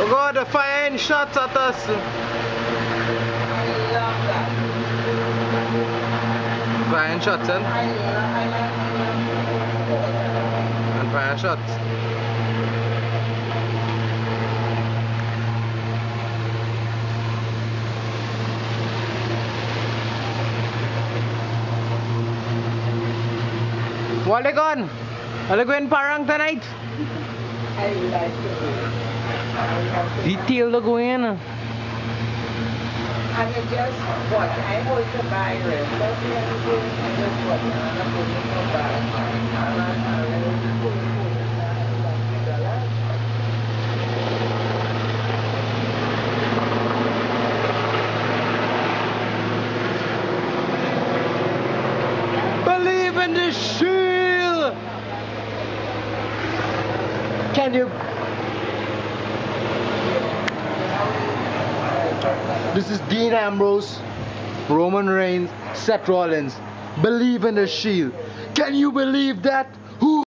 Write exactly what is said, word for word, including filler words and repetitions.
Oh God, the firing shots at us. Firing shots, eh? And fire shots. What are they going? Are they going Parang tonight? I like it. Detail to go in. And I just watch. I also buy it. That's the other thing. I just watch. And I'm going to buy it. And I'm going to Believe in the shield. Can you? This is Dean Ambrose, Roman Reigns, Seth Rollins. Believe in the shield. Can you believe that? Who?